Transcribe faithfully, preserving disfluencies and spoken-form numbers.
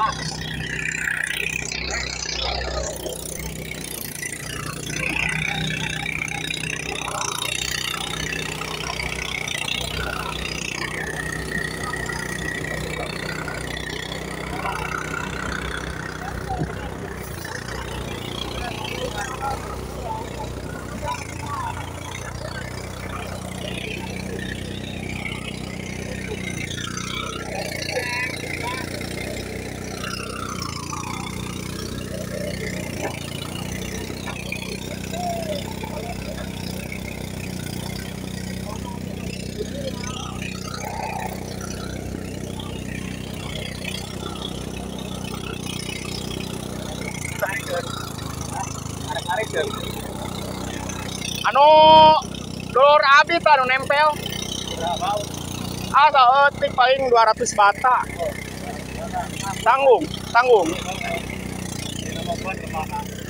Anu dulur abi anu nempel. Ah, saeutik paling dua ratus bata. Tanggung, tanggung.